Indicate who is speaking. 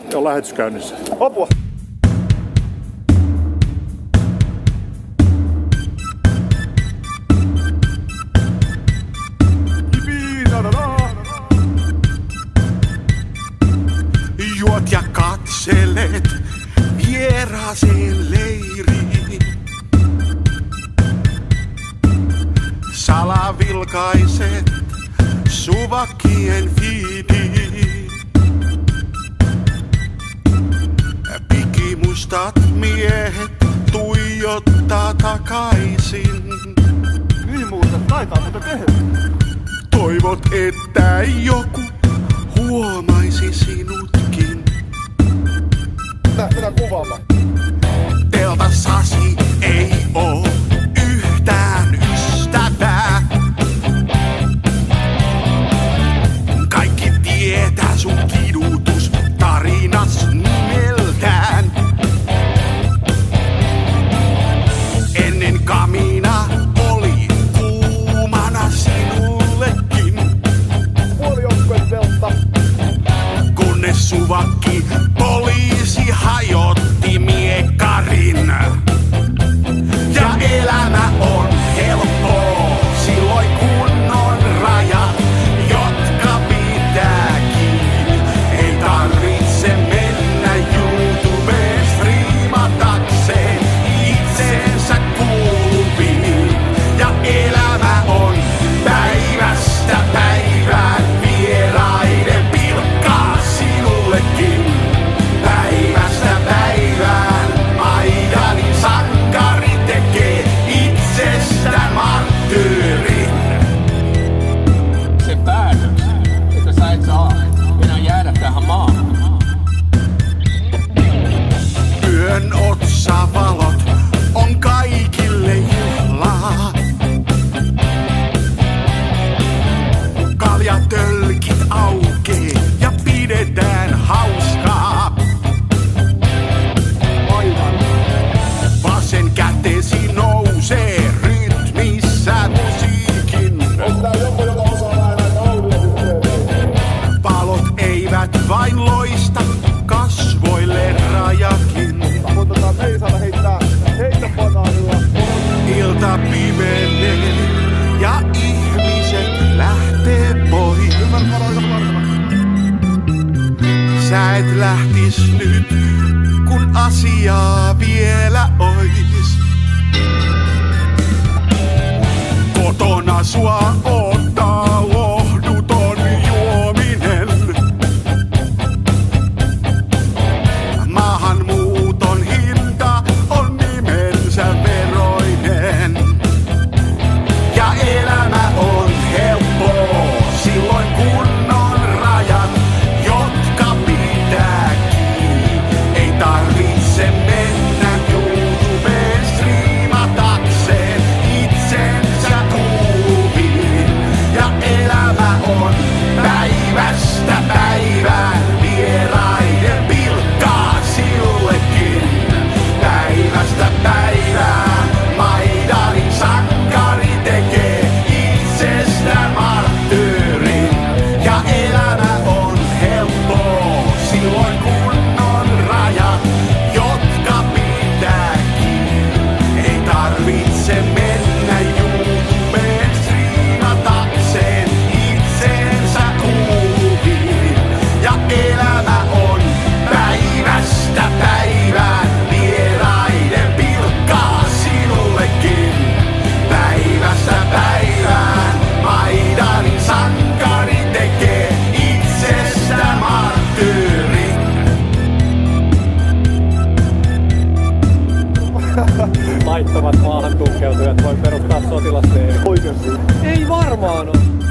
Speaker 1: On lähetys käynnissä.
Speaker 2: Apua!
Speaker 3: Juot ja katselet vieraaseen leiriin. Salavilkaiset suvakkien fiidiin. Pikimustat miehet tuijottaa takaisin.
Speaker 2: Niin muuten, taitaa mutta tehdä.
Speaker 3: Toivot, että joku huomaisi sinutkin.
Speaker 2: Tätä kuvaamaan.
Speaker 3: Teltassasi ei oo yhtään ystävää. Kaikki tietää sun kidutus tarinas nimeltään. Ennen kamina oli kuumana sinullekin.
Speaker 2: Puolijoukkueen teltta.
Speaker 3: Kunnes suvakki poliisi hajotti miekkarin. Ja elämä on helppoa silloin kun on rajat, jotka pitää kiinni. Ei tarvitse mennä YouTubeen striimatakseen itsensä kuuluviin. Ja elämä on päivästä päivään vieraiden pilkkaa sinullekin. Päivästä päivään Maidanin sankari tekee itsestä marttyyrin.
Speaker 4: Se päätös, että sä et saa enää jäädä tähän maahan.
Speaker 3: Yön otsavalot on kaikille juhlaa. Kaljatölkit aukee ja pidetään hauskaa. Vasen kätesi nousee rytmissä musiikin. Palot eivät vain loista, kasvoille rajakin. Ilta pimenee ja ihmiset lähtee pois. Sä et lähtis nyt, kun asiaa vielä ois. Kotona sua odottaa lohduton juominen. Maahanmuuton hinta on nimensä veroinen. Ja elämä on helppoa silloin kun on rajat, jotka pitää kiinni. Ei tarvitse mennä YouTubeen striimatakseen itsensä kuuluviin. Ja elämä on päivästä päivään vieraiden pilkkaa sinullekin. Päivästä päivään Maidanin sankari tekee itsestään marttyyrin. Ja elämä on helppoa silloin kun on rajat, jotka pitää kiinni. Ei tarvitse mennä YouTubeen striimatakseen itsensä kuuluviin. Ja elämä on päivästä päivään vieraiden pilkkaa sinullekin. Päivästä päivään Maidanin sankari tekee itsestä marttyyrin.
Speaker 5: Laittomat maahan tunkeutujat voi perustaa sotilasleirin.
Speaker 2: Oikeesti.
Speaker 5: Ei varmaan oo.